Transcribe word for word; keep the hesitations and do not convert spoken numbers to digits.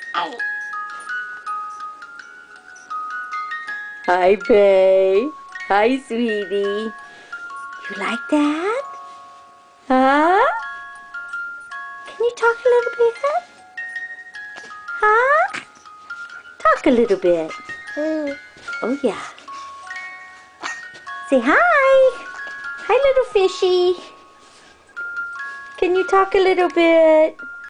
Hi, babe. Hi, sweetie. You like that? Huh? Can you talk a little bit? Huh? Talk a little bit. Oh, yeah. Say hi. Hi, little fishy. Can you talk a little bit?